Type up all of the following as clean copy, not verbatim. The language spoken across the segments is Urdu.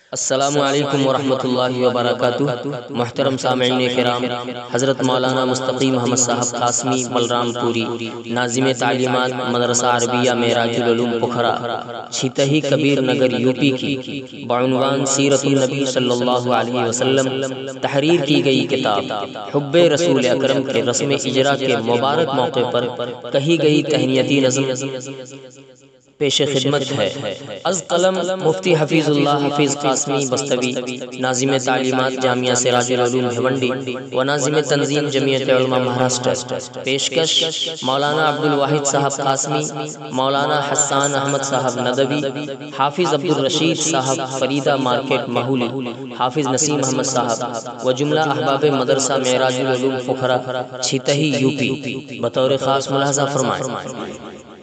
السلام علیکم ورحمۃ اللہ وبرکاتہ۔ محترم سامعین کرام، حضرت مولانا مستقیم محمد صاحب قاسمی بلرام پوری، ناظم تعلیمات مدرسہ عربیہ معراج العلوم پکھرا، چھیتہی کبیر نگر یو پی کی بعنوان سیرت النبی صلی اللہ علیہ وسلم تحریر کی گئی کتاب حب رسول اکرم کے رسم اجرا کے مبارک موقع پر کہی گئی تہنیتی نظم پیش خدمت ہے۔ از قلم مفتی حفیظ اللہ حفیظ قاسمی بستوی، ناظم تعلیمات جامعہ سراج العلوم بھیونڈی و ناظم تنظیم جمعیت علماء مہاراشٹر۔ پیشکش مولانا عبد الواحد صاحب قاسمی، مولانا حسان احمد صاحب ندوی، حافظ عبد الرشید صاحب فریدہ مارکیٹ مہولی، حافظ نسیم احمد صاحب و جملہ احباب مدرسہ معراج العلوم پکھرا، چھیتہی یو پی، بطور خاص ملاحظہ فرمائیں۔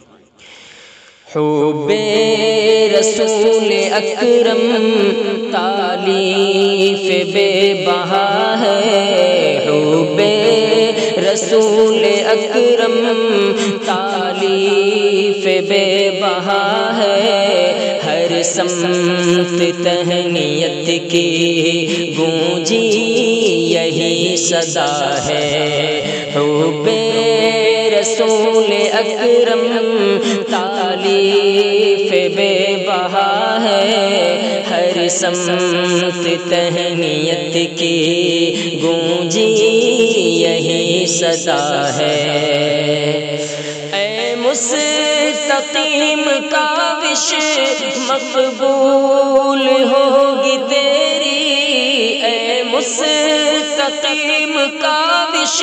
حب رسول اکرم تالیف بے بہا ہے، حب رسول اکرم تالیف بے بہا ہے، ہر سمت تہنیت کی گونجی یہی صدا ہے۔ حب رسول اکرم تالیف بے بہا ہے، ہر سمت تہنیت کی گونجی یہی صدا ہے۔ اے مستقیم کاوش مقبول ہوگی تیری، اے مستقیم کاوش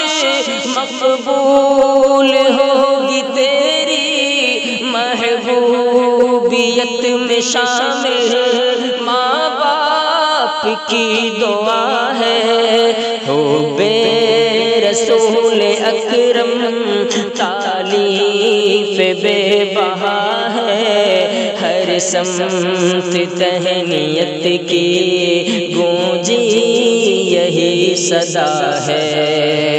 مقبول ہوگی تیری، محبوبیت میں شامل ماں باپ کی دعا ہے۔ حب رسول اکرم تالیف بے بہا ہے، ہر سمت تہنیت کی گونجی یہی صدا ہے۔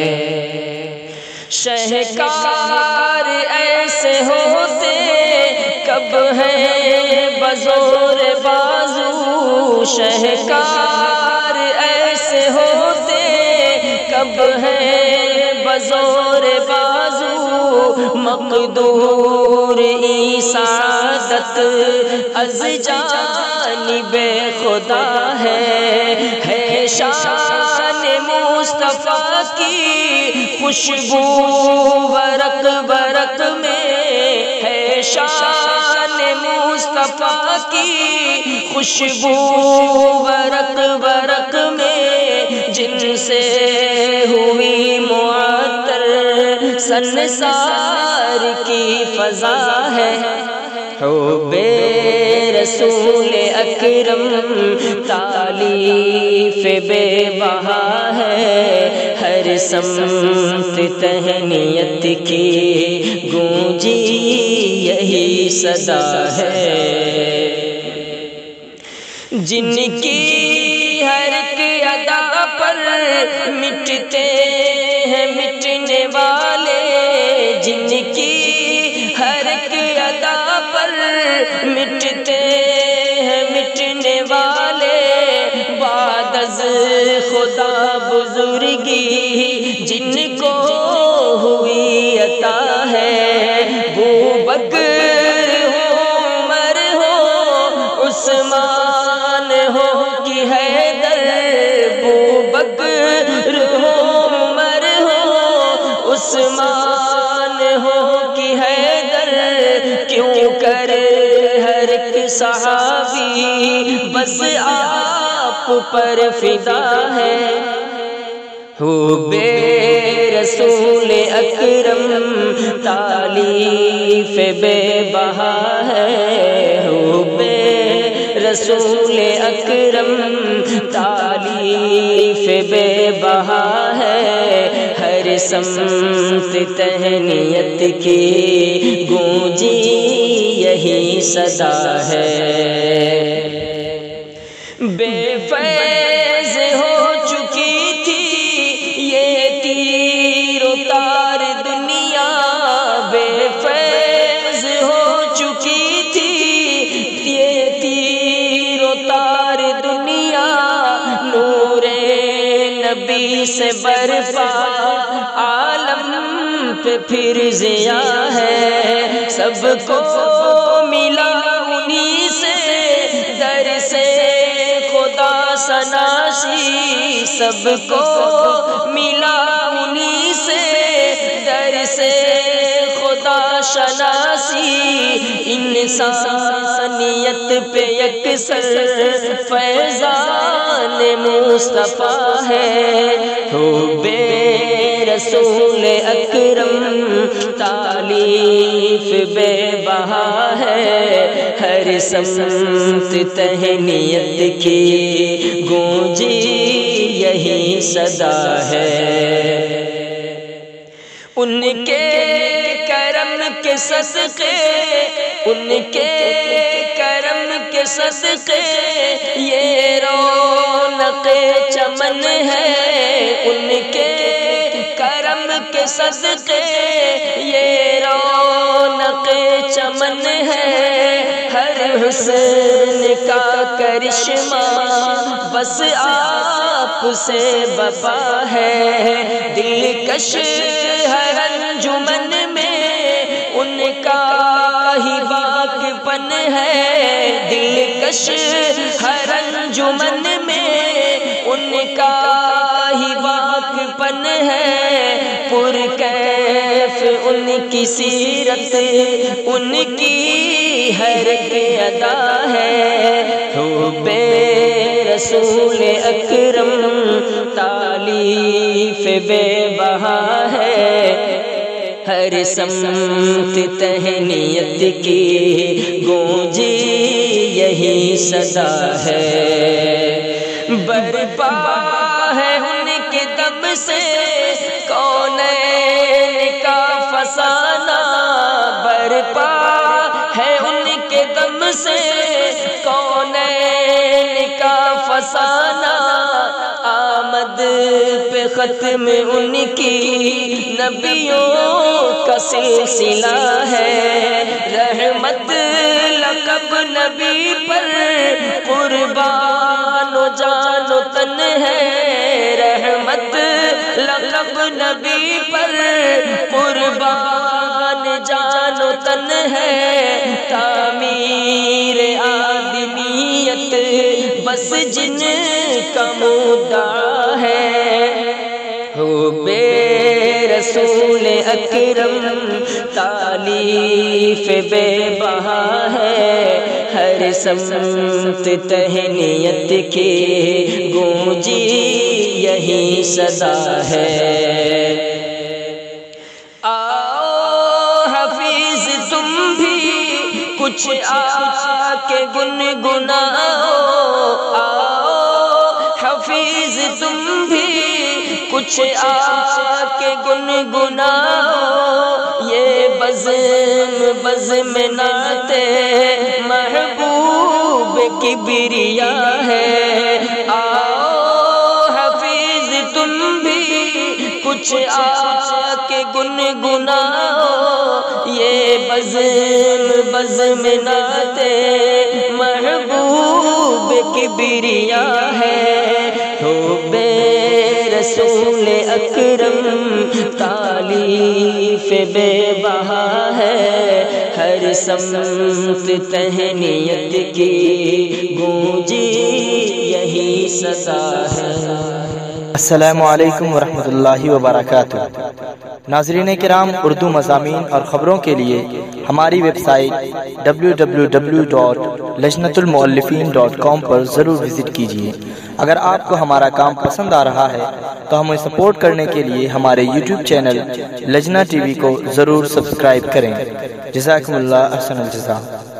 شہکار ایسے ہوتے کب ہے بزور بازو، شہکار ایسے ہوتے کب ہے بزور بازو، مقدور سعادت از جانب خدا ہے شان مصطفیٰ کی خوشبو برق برق میں، ہے شان مصطفیٰ کی خوشبو برق برق میں، جن سے ہوئی معطر سنسار کی فضا ہے۔ حب رسول اکرم تالیف بے بہا ہے، ہر سمت تہنیت کی گونجی یہی صدا ہے۔ جن کی ہر ایک ادا پر مٹتے ہیں مٹنے والے، جن کی ہر ایک ادا پر مٹتے ہیں مٹنے والے، بعد از خدا بزرگی جن کو ہوئی عطا ہے، وہ بکر ہو عمر ہو عثمان ہو کہ حیدر، وہ بکر ہو عمر ہو عثمان ہو کہ حیدر، کیوں کر ہر ایک صحابی بس آپ پر فدا ہے۔ حب رسول اکرم تالیف بے بہا ہے، حب رسول اکرم تالیف بے بہا ہے، ہر سمت تہنیت کی گونجی یہی صدا ہے۔ بے فیض ہو چکی تھی یہ تیر و تار دنیا، بے فیض ہو چکی تھی یہ تیر و تار دنیا، نبی سے برپا عالم پہ پھر ضیا ہے، سب کو ملا انہی سے در سے خدا سناسی، سب کو ملا انہی سے در سے خدا شناسی، انسانیت پہ یکسر فیضان مصطفیٰ ہے، حب رسول اکرم تعلیف بے بہا ہے، ہر سمت تہنیت کی گونجی یہی صدا ہے، ان کے کرم کے صدقے، ان کے کرم کے صدقے یہ رونق چمن ہے، ان کے کرم کے صدقے یہ رونق چمن ہے، ہر حسن کا کرشمہ بس آپ سے بپا ہے، دلکش ہر انجمن میں ان کا ہی واقفپن ہے، دلکش ہر انجمن میں ان کا ہی واقفپن ہے، پرکیف ان کی سیرت ان کی ہر ایک ادا ہے، حب رسول اکرم تعلیف بے بہا ہے، ہر سمت تہنیت کی گونجی یہی صدا ہے، برپا ہے ان کے دم سے کونین کا فسانہ، برپا ہے ان کے دم سے کونین کا فسانہ، آمد پہ ختم ان کی نبیوں کا سلسلہ ہے، رحمت لقب نبی پر قربان و جان و تن ہے، رحمت لقب نبی پر قربان جان و تن ہے، تعمیر آدمیت بس جن کا مدعا ہے، حب رسول اکرم تعلیف بے بہا ہے، ہر سمت تہنیت کی گونجی یہی صدا ہے، آؤ حفیظ تم بھی کچھ آ کے گنگناؤ، آؤ حفیظ تم بھی کچھ آ کے گنگناؤ، یہ بزم نعتِ محبوب کبریا ہے، آؤ حفیظ تم بھی کچھ آ کے گنگناؤ، یہ بزم نعتِ محبوب کبریا ہے، حب رسول اکرم تعلیف بے بہا ہے، ہر سمت تہنیت کی گونجی یہی صدا ہے۔ السلام علیکم ورحمۃ اللہ وبرکاتہ۔ ناظرین کرام، اردو مضامین اور خبروں کے لیے ہماری ویب سائٹ www.lajnatulmuallifin.com پر ضرور وزٹ کیجیے۔ اگر آپ کو ہمارا کام پسند آ رہا ہے تو ہمیں سپورٹ کرنے کے لیے ہمارے یوٹیوب چینل لجنا ٹی وی کو ضرور سبسکرائب کریں۔ جزاکم اللہ احسن الجزا۔